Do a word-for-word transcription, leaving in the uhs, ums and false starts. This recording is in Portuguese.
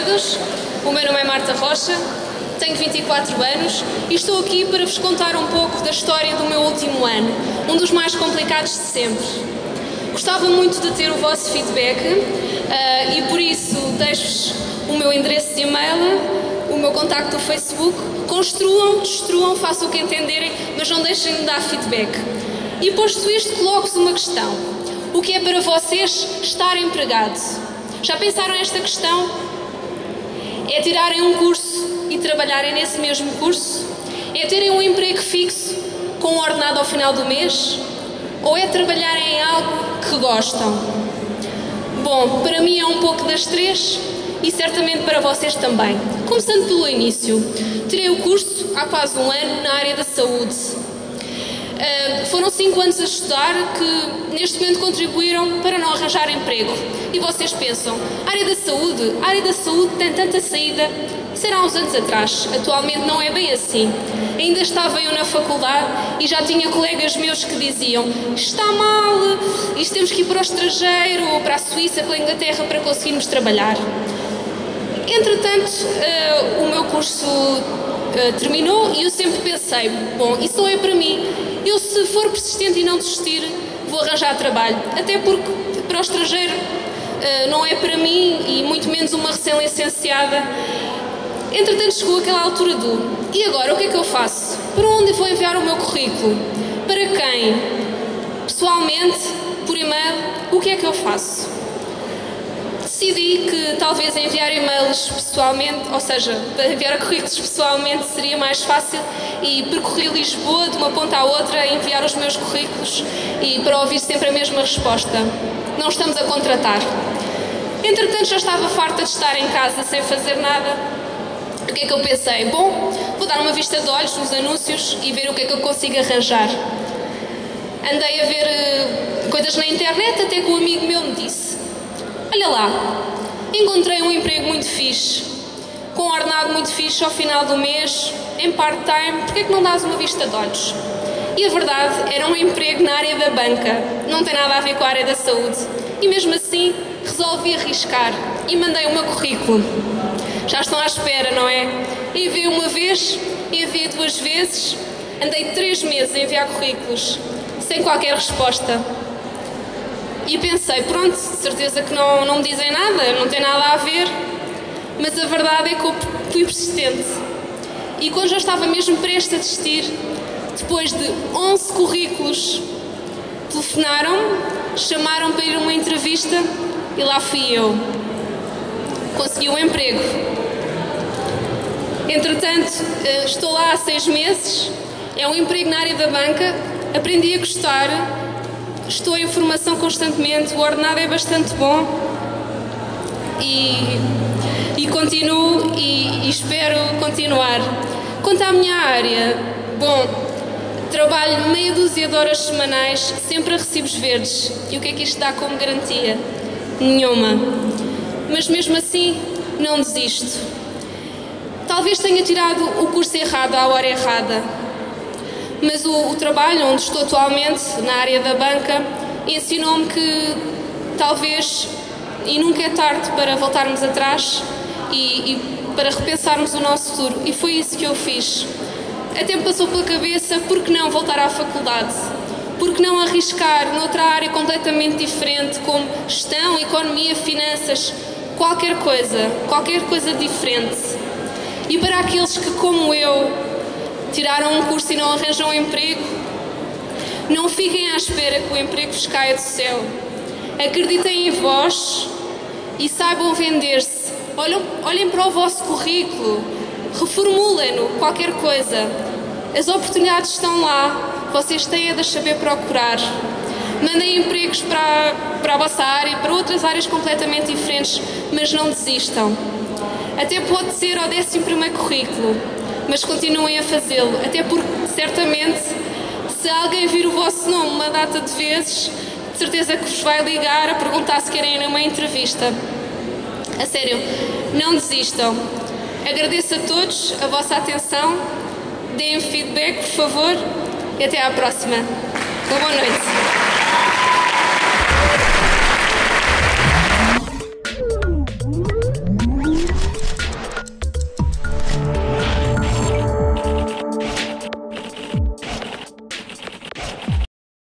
todos, o meu nome é Marta Rocha, tenho vinte e quatro anos e estou aqui para vos contar um pouco da história do meu último ano, um dos mais complicados de sempre. Gostava muito de ter o vosso feedback uh, e por isso deixo-vos o meu endereço de e-mail, o meu contacto do Facebook. Construam, destruam, façam o que entenderem, mas não deixem de dar feedback. E posto isto, coloco-vos uma questão. O que é para vocês estar empregado? Já pensaram esta questão? É tirarem um curso e trabalharem nesse mesmo curso? É terem um emprego fixo com um ordenado ao final do mês? Ou é trabalharem em algo que gostam? Bom, para mim é um pouco das três e certamente para vocês também. Começando pelo início, tirei o curso há quase um ano na área da saúde. Uh, foram cinco anos a estudar que neste momento contribuíram para não arranjar emprego. E vocês pensam, a área da saúde, a área da saúde tem tanta saída. Isso era há uns anos atrás, atualmente não é bem assim. Ainda estava eu na faculdade e já tinha colegas meus que diziam: está mal, isto temos que ir para o estrangeiro, ou para a Suíça, para a Inglaterra, para conseguirmos trabalhar. Entretanto, uh, o meu curso uh, terminou e eu sempre pensei, bom, isso não é para mim. Eu, se for persistente e não desistir, vou arranjar trabalho. Até porque para o estrangeiro uh, não é para mim e muito menos uma recém-licenciada. Entretanto, chegou aquela altura do e agora, o que é que eu faço? Para onde vou enviar o meu currículo? Para quem? Pessoalmente? Por e-mail? O que é que eu faço? Decidi que talvez enviar e-mails pessoalmente, ou seja, para enviar currículos pessoalmente seria mais fácil e percorri Lisboa de uma ponta à outra, enviar os meus currículos e para ouvir sempre a mesma resposta: não estamos a contratar. Entretanto, já estava farta de estar em casa sem fazer nada. O que é que eu pensei? Bom, vou dar uma vista de olhos nos anúncios e ver o que é que eu consigo arranjar. Andei a ver uh, coisas na internet, até que um amigo meu me disse: olha lá, encontrei um emprego muito fixe, com um ordenado muito fixe ao final do mês, em part-time, porque é que não dás uma vista de olhos? E a verdade, era um emprego na área da banca, não tem nada a ver com a área da saúde. E mesmo assim, resolvi arriscar e mandei o meu currículo. Já estão à espera, não é? Enviei uma vez, enviei duas vezes, andei três meses a enviar currículos, sem qualquer resposta. E pensei, pronto, de certeza que não, não me dizem nada, não tem nada a ver, mas a verdade é que eu fui persistente. E quando já estava mesmo prestes a desistir, depois de onze currículos, telefonaram, chamaram para ir a uma entrevista e lá fui eu. Consegui um emprego. Entretanto, estou lá há seis meses, é um emprego na área da banca, aprendi a gostar, estou em formação constantemente, o ordenado é bastante bom e, e continuo e, e espero continuar. Quanto à minha área, bom, trabalho meia dúzia de horas semanais, sempre a recibos verdes. E o que é que isto dá como garantia? Nenhuma. Mas mesmo assim, não desisto. Talvez tenha tirado o curso errado à hora errada, mas o, o trabalho onde estou atualmente, na área da banca, ensinou-me que talvez, e nunca é tarde para voltarmos atrás e, e para repensarmos o nosso futuro. E foi isso que eu fiz. Até me passou pela cabeça, por que não voltar à faculdade? Por que não arriscar noutra área completamente diferente, como gestão, economia, finanças, qualquer coisa, qualquer coisa diferente. E para aqueles que, como eu, tiraram um curso e não arranjam um emprego, não fiquem à espera que o emprego vos caia do céu. Acreditem em vós e saibam vender-se. Olhem, olhem para o vosso currículo, reformulem-no, qualquer coisa. As oportunidades estão lá, vocês têm a de saber procurar. Mandem empregos para, para a vossa área, para outras áreas completamente diferentes, mas não desistam. Até pode ser ao décimo primeiro currículo, mas continuem a fazê-lo, até porque, certamente, se alguém vir o vosso nome uma data de vezes, de certeza que vos vai ligar a perguntar se querem ir numa entrevista. A sério, não desistam. Agradeço a todos a vossa atenção, deem feedback, por favor, e até à próxima. Uma boa noite.